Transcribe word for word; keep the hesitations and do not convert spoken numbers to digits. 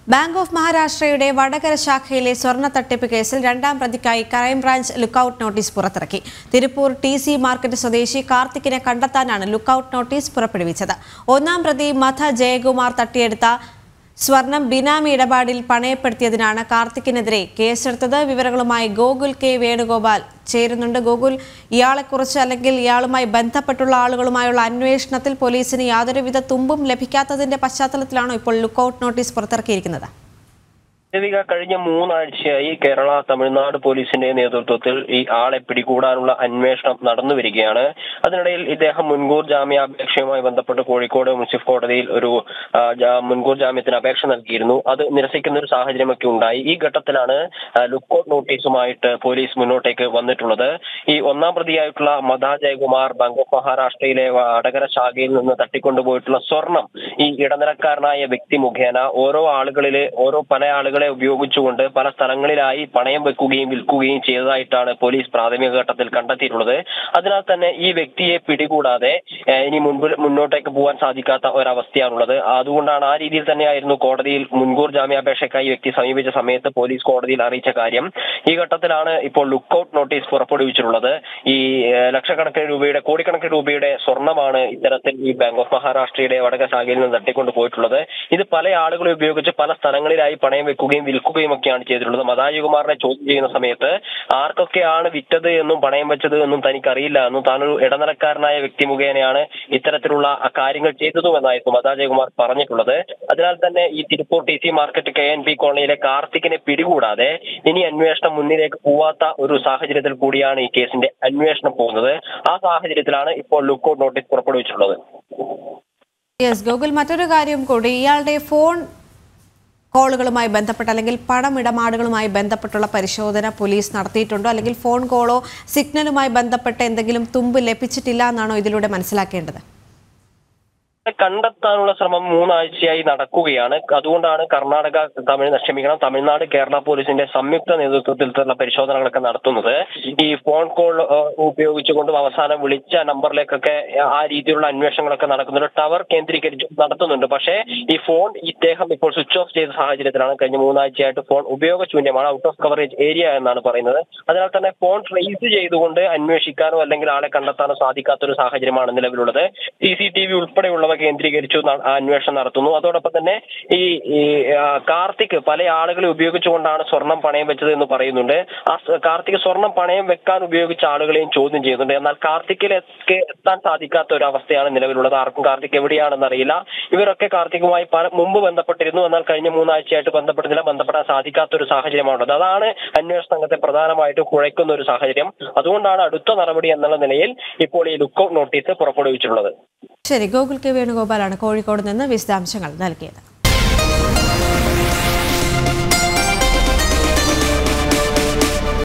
Bank of മഹാരാഷ്ട്രയുടെ Vadakara ശാഖയിലെ സ്വർണ്ണ തട്ടിപ്പ് കേസിൽ രണ്ടാം പ്രതിക്കായി ക്രൈംബ്രാഞ്ച് ലുക്കൌട്ട് നോട്ടീസ് പുറത്തിറക്കി. തിരുപ്പൂർ ടി സി മാർക്കറ്റ് സ്വദേശി കാർത്തിക്കിനെ കണ്ടെത്താനാണ് ലുക്കൌട്ട് നോട്ടീസ് പുറപ്പെടുവിച്ചത്. ഒന്നാം പ്രതി മഥ ജയകുമാർ തട്ടിയെടുത്ത സ്വർണം ബിനാമി ഇടപാടിൽ പണയപ്പെടുത്തിയതിനാണ് കാർത്തിക്കിനെതിരെ കേസെടുത്തത്. വിവരങ്ങളുമായി ഗോകുൽ കെ വേണുഗോപാൽ ചേരുന്നുണ്ട്. ഗോകുൽ, ഇയാളെക്കുറിച്ച് അല്ലെങ്കിൽ ഇയാളുമായി ബന്ധപ്പെട്ടുള്ള ആളുകളുമായുള്ള അന്വേഷണത്തിൽ പോലീസിന് യാതൊരുവിധ തുമ്പും ലഭിക്കാത്തതിന്റെ പശ്ചാത്തലത്തിലാണോ ഇപ്പോൾ ലുക്കൌട്ട് നോട്ടീസ് പുറത്തിറക്കിയിരിക്കുന്നത്? കഴിഞ്ഞ മൂന്നാഴ്ചയായി കേരള തമിഴ്നാട് പോലീസിന്റെ നേതൃത്വത്തിൽ ഈ ആളെ പിടികൂടാനുള്ള അന്വേഷണം നടന്നു വരികയാണ്. അതിനിടയിൽ ഇദ്ദേഹം മുൻകൂർ ജാമ്യാപേക്ഷയുമായി ബന്ധപ്പെട്ട് കോഴിക്കോട് മുൻസിഫ് കോടതിയിൽ ഒരു മുൻകൂർ ജാമ്യത്തിന് അപേക്ഷ നൽകിയിരുന്നു. അത് നിരസിക്കുന്ന ഒരു സാഹചര്യമൊക്കെ ഉണ്ടായി. ഈ ഘട്ടത്തിലാണ് ലുക്കൌട്ട് നോട്ടീസുമായിട്ട് പോലീസ് മുന്നോട്ടേക്ക് വന്നിട്ടുള്ളത്. ഈ ഒന്നാം പ്രതിയായിട്ടുള്ള മഥ ജയകുമാർ ബാങ്ക് ഓഫ് മഹാരാഷ്ട്രയിലെ വടകര ശാഖയിൽ നിന്ന് തട്ടിക്കൊണ്ടുപോയിട്ടുള്ള സ്വർണം ഈ ഇടനിലക്കാരനായ വ്യക്തി മുഖേന ഓരോ ആളുകളിലെ ഓരോ പല ആളുകളെ ഉപയോഗിച്ചുകൊണ്ട് പല സ്ഥലങ്ങളിലായി പണയം വെക്കുകയും വിൽക്കുകയും ചെയ്തതായിട്ടാണ് പോലീസ് പ്രാഥമിക ഘട്ടത്തിൽ കണ്ടെത്തിയിട്ടുള്ളത്. അതിനാൽ തന്നെ ഈ വ്യക്തിയെ പിടികൂടാതെ ഇനി മുൻപിൽ മുന്നോട്ടേക്ക് പോകാൻ സാധിക്കാത്ത ഒരവസ്ഥയാണുള്ളത്. അതുകൊണ്ടാണ് ആ രീതിയിൽ തന്നെയായിരുന്നു കോടതിയിൽ മുൻകൂർ ജാമ്യാപേക്ഷയ്ക്കായി വ്യക്തി സമീപിച്ച സമയത്ത് പോലീസ് കോടതിയിൽ അറിയിച്ച കാര്യം. ഈ ഘട്ടത്തിലാണ് ഇപ്പോൾ ലുക്കൌട്ട് നോട്ടീസ് പുറപ്പെടുവിച്ചിട്ടുള്ളത്. ഈ ലക്ഷക്കണക്കിന് രൂപയുടെ കോടിക്കണക്കിന് രൂപയുടെ സ്വർണമാണ് ഇത്തരത്തിൽ ഈ ബാങ്ക് ഓഫ് മഹാരാഷ്ട്രയുടെ വടകര ശാഖയിൽ നിന്ന് തട്ടിക്കൊണ്ടു പോയിട്ടുള്ളത്. ഇത് പല ആളുകളെ ഉപയോഗിച്ച് പല സ്ഥലങ്ങളിലായി പണയം വെക്കുകയും വിൽക്കുകയും ഒക്കെയാണ് ചെയ്തിട്ടുള്ളത്. മഥ ജയകുമാറിനെ ചോദ്യം ചെയ്യുന്ന സമയത്ത് ആർക്കൊക്കെയാണ് വിറ്റത് എന്നും പണയം വെച്ചത് എന്നും തനിക്കറിയില്ല എന്നും താനൊരു ഇടനിലക്കാരനായ വ്യക്തി മുഖേനയാണ് ഇത്തരത്തിലുള്ള കാര്യങ്ങൾ ചെയ്തതുമെന്നായിരുന്നു മഥ ജയകുമാർ പറഞ്ഞിട്ടുള്ളത്. അതിനാൽ തന്നെ ഈ Tiruppur T C market K N P കോളനിയിലെ കാർത്തിക്കിനെ പിടികൂടാതെ ഇനി അന്വേഷണം മുന്നിലേക്ക് പോവാത്ത ഒരു സാഹചര്യത്തിൽ കൂടിയാണ് ഈ കേസിന്റെ അന്വേഷണം പോകുന്നത്. ആ സാഹചര്യത്തിലാണ് ഇപ്പോൾ ലുക്കൌട്ട് നോട്ടീസ് പുറപ്പെടുവിച്ചിട്ടുള്ളത്. യെസ് ഗോകുൽ, മറ്റൊരു കാര്യം കൂടി, ഇയാളുടെ ഫോൺ കോളുകളുമായി ബന്ധപ്പെട്ട് അല്ലെങ്കിൽ പണമിടപാടുകളുമായി ബന്ധപ്പെട്ടുള്ള പരിശോധന പോലീസ് നടത്തിയിട്ടുണ്ടോ? അല്ലെങ്കിൽ ഫോൺ കോളോ സിഗ്നലുമായി ബന്ധപ്പെട്ട് എന്തെങ്കിലും തുമ്പ് ലഭിച്ചിട്ടില്ല എന്നാണോ ഇതിലൂടെ മനസ്സിലാക്കേണ്ടത്? കണ്ടെത്താനുള്ള ശ്രമം മൂന്നാഴ്ചയായി നടക്കുകയാണ്. അതുകൊണ്ടാണ് കർണാടക തമിഴ് ക്ഷമിക്കണം തമിഴ്നാട് കേരള പോലീസിന്റെ സംയുക്ത നേതൃത്വത്തിലുള്ള പരിശോധനകളൊക്കെ നടത്തുന്നത്. ഈ ഫോൺ കോൾ ഉപയോഗിച്ചുകൊണ്ടും അവസാനം വിളിച്ച നമ്പറിലേക്കൊക്കെ ആ രീതിയിലുള്ള അന്വേഷണങ്ങളൊക്കെ നടക്കുന്നുണ്ട്. ടവർ കേന്ദ്രീകരിച്ച് നടത്തുന്നുണ്ട്. പക്ഷേ ഈ ഫോൺ ഇദ്ദേഹം ഇപ്പോൾ സ്വിച്ച് ഓഫ് ചെയ്ത സാഹചര്യത്തിലാണ്. കഴിഞ്ഞ മൂന്നാഴ്ചയായിട്ട് ഫോൺ ഉപയോഗശൂന്യമാണ്, ഔട്ട് ഓഫ് കവറേജ് ഏരിയ എന്നാണ് പറയുന്നത്. അതിനാൽ തന്നെ ഫോൺ ട്രേസ് ചെയ്തുകൊണ്ട് അന്വേഷിക്കാനോ അല്ലെങ്കിൽ ആളെ കണ്ടെത്താനോ സാധിക്കാത്തൊരു സാഹചര്യമാണ് നിലവിലുള്ളത്. സി സി ടി വി ഉൾപ്പെടെയുള്ളവ കേന്ദ്രീകരിച്ചു അന്വേഷണം നടത്തുന്നു. അതോടൊപ്പം തന്നെ ഈ കാർത്തിക് പല ആളുകളെ ഉപയോഗിച്ചുകൊണ്ടാണ് സ്വർണം പണയം വെച്ചത് എന്ന് പറയുന്നുണ്ട്. ആ കാർത്തിക് സ്വർണം പണയം വെക്കാൻ ഉപയോഗിച്ച ആളുകളെയും ചോദ്യം ചെയ്യുന്നുണ്ട്. എന്നാൽ കാർത്തിക്കിലേക്ക് എത്താൻ സാധിക്കാത്ത ഒരു അവസ്ഥയാണ് നിലവിലുള്ളത്. ആർക്കും കാർത്തിക് എവിടെയാണെന്ന് അറിയില്ല. ഇവരൊക്കെ കാർത്തികുമായി പല മുമ്പ് ബന്ധപ്പെട്ടിരുന്നു. എന്നാൽ കഴിഞ്ഞ മൂന്നാഴ്ചയായിട്ട് ബന്ധപ്പെടുന്നില്ല, ബന്ധപ്പെടാൻ സാധിക്കാത്ത ഒരു സാഹചര്യമാണുള്ളത്. അതാണ് അന്വേഷണ സംഘത്തെ പ്രധാനമായിട്ടും കുഴക്കുന്ന ഒരു സാഹചര്യം. അതുകൊണ്ടാണ് അടുത്ത നടപടി എന്നുള്ള നിലയിൽ ഇപ്പോൾ ഈ ലുക്കൌട്ട് നോട്ടീസ് പുറപ്പെടുവിച്ചിട്ടുള്ളത്. ശരി, ഗോകുൽ കെ വേണുഗോപാലാണ് കോഴിക്കോട് നിന്ന് വിശദാംശങ്ങൾ നൽകിയത്.